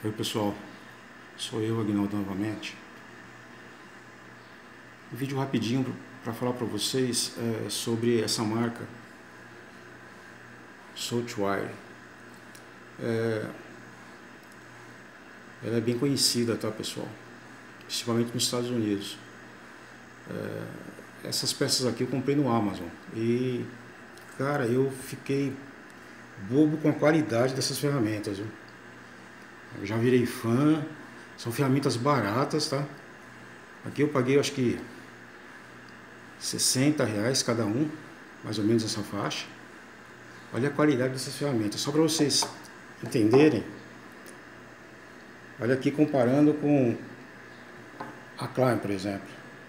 Oi pessoal, sou eu, Aguinaldo, novamente. Um vídeo rapidinho para falar para vocês sobre essa marca Saltwire. Ela é bem conhecida, tá pessoal? Principalmente nos Estados Unidos. Essas peças aqui eu comprei no Amazon e, cara, eu fiquei bobo com a qualidade dessas ferramentas, viu? Eu já virei fã, são ferramentas baratas, tá? Aqui eu paguei acho que R$60 cada um, mais ou menos essa faixa. Olha a qualidade dessas ferramentas, só para vocês entenderem. Olha aqui comparando com a Klein, por exemplo.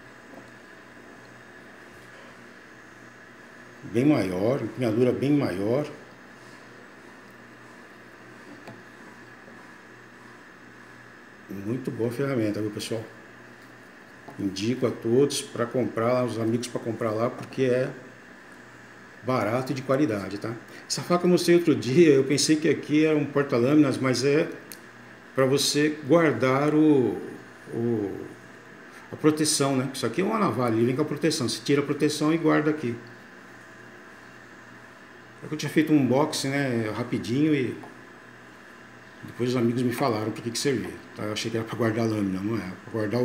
Bem maior, empunhadura bem maior. Muito boa ferramenta, viu pessoal? Indico a todos para comprar, aos amigos para comprar lá, porque é barato e de qualidade, tá? Essa faca eu mostrei outro dia, eu pensei que aqui era um porta-lâminas, mas é para você guardar a proteção, né? Isso aqui é uma navalha, ele vem com a proteção, você tira a proteção e guarda aqui. Eu tinha feito um unboxing, né, rapidinho, e depois os amigos me falaram para que servia, tá? Eu achei que era para guardar a lâmina, não é? Para guardar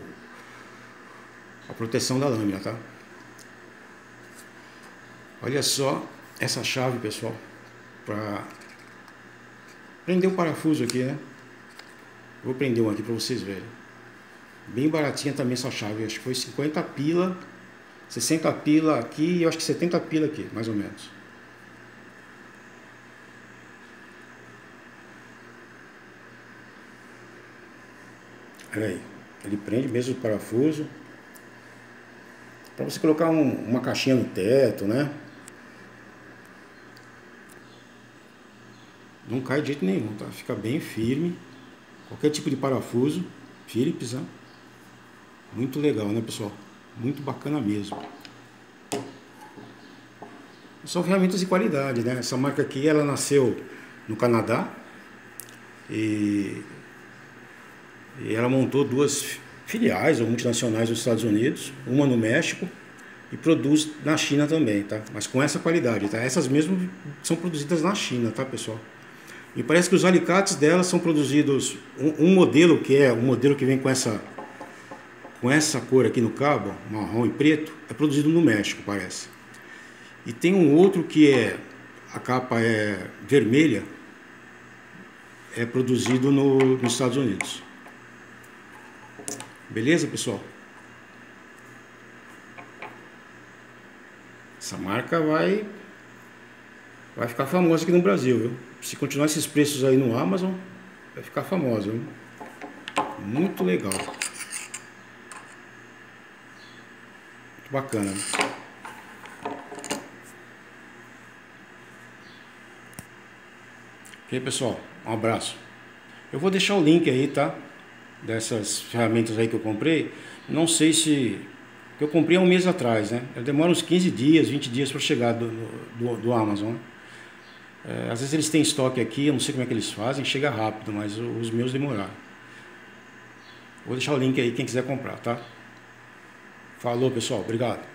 a proteção da lâmina, tá? Olha só essa chave, pessoal, para prender um parafuso aqui, né? Vou prender um aqui para vocês verem. Bem baratinha também essa chave, acho que foi 50 pila, 60 pila aqui e eu acho que 70 pila aqui, mais ou menos. Olha aí, ele prende mesmo o parafuso. Para você colocar uma caixinha no teto, né? Não cai de jeito nenhum, tá? Fica bem firme. Qualquer tipo de parafuso, Phillips, né? Muito legal, né, pessoal? Muito bacana mesmo. São ferramentas de qualidade, né? Essa marca aqui, ela nasceu no Canadá e ela montou duas filiais ou multinacionais nos Estados Unidos, uma no México, e produz na China também, tá? Mas com essa qualidade, tá? Essas mesmas são produzidas na China, tá, pessoal? E parece que os alicates delas são produzidos, um modelo que é um modelo que vem com essa cor aqui no cabo, marrom e preto, é produzido no México, parece. E tem um outro que a capa é vermelha, é produzido nos Estados Unidos. Beleza, pessoal? Essa marca vai ficar famosa aqui no Brasil, viu? Se continuar esses preços aí no Amazon, vai ficar famosa, viu? Muito legal. Muito bacana. Ok, pessoal? Um abraço. Eu vou deixar o link aí, tá? Dessas ferramentas aí que eu comprei. Não sei se... que eu comprei há um mês atrás, né? Demora uns 15 dias, 20 dias para chegar do Amazon, né? Às vezes eles têm estoque aqui, eu não sei como é que eles fazem, chega rápido, mas os meus demoraram. Vou deixar o link aí, quem quiser comprar, tá? Falou, pessoal, obrigado.